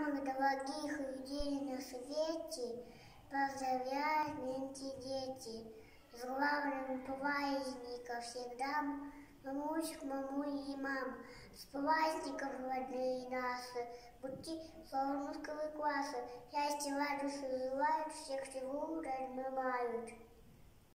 Самых дорогих людей на свете поздравляют нынче дети. С главным праздником всегда мамусик, мамуль и мам. С праздником, родные наши, будьте солнышковые классы. Счастья, радости желают, всех всего обнимают.